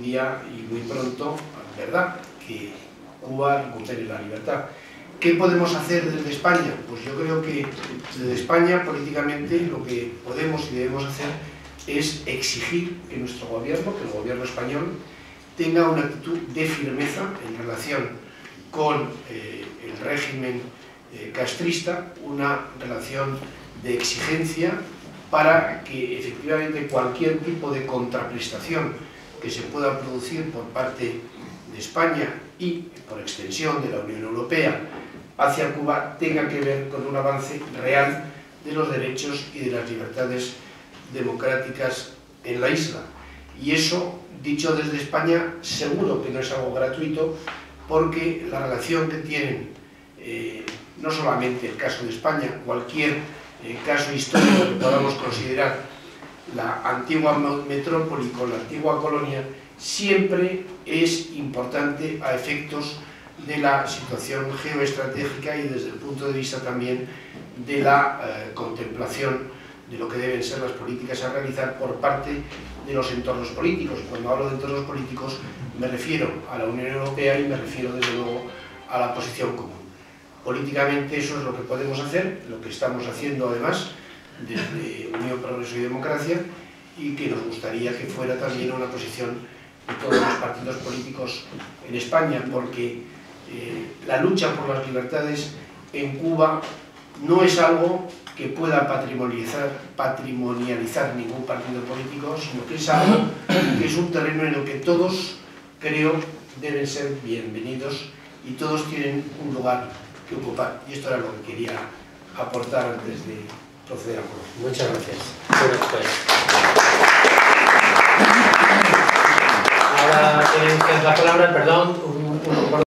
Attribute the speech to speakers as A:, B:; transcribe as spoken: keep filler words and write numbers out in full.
A: día y muy pronto, ¿verdad?, que Cuba recupere la libertad. ¿Qué podemos hacer desde España? Pues yo creo que desde España, políticamente, lo que podemos y debemos hacer es exigir que nuestro gobierno, que el gobierno español, tenga una actitud de firmeza en relación con eh, el régimen eh, castrista, una relación de exigencia para que efectivamente cualquier tipo de contraprestación que se pueda producir por parte de España y, por extensión, de la Unión Europea hacia Cuba, tenga que ver con un avance real de los derechos y de las libertades democráticas en la isla. Y eso, dicho desde España, seguro que no es algo gratuito, porque la relación que tienen, eh, no solamente el caso de España, cualquier eh, caso histórico que podamos considerar la antigua metrópoli con la antigua colonia, siempre es importante a efectos de la situación geoestratégica y desde el punto de vista también de la eh, contemplación de lo que deben ser las políticas a realizar por parte de los entornos políticos. Cuando hablo de entornos políticos me refiero a la Unión Europea y me refiero desde luego a la posición común. Políticamente eso es lo que podemos hacer, lo que estamos haciendo además desde Unión, Progreso y Democracia, y que nos gustaría que fuera también una posición de todos los partidos políticos en España, porque eh, la lucha por las libertades en Cuba no es algo que pueda patrimonializar, patrimonializar ningún partido político, sino que es algo que es un terreno en el que todos, creo, deben ser bienvenidos y todos tienen un lugar que ocupar. Y esto era lo que quería aportar antes de proceder a Cuba.
B: Muchas gracias. Bueno, pues. Ahora tienen ustedes la palabra, perdón. Un, un...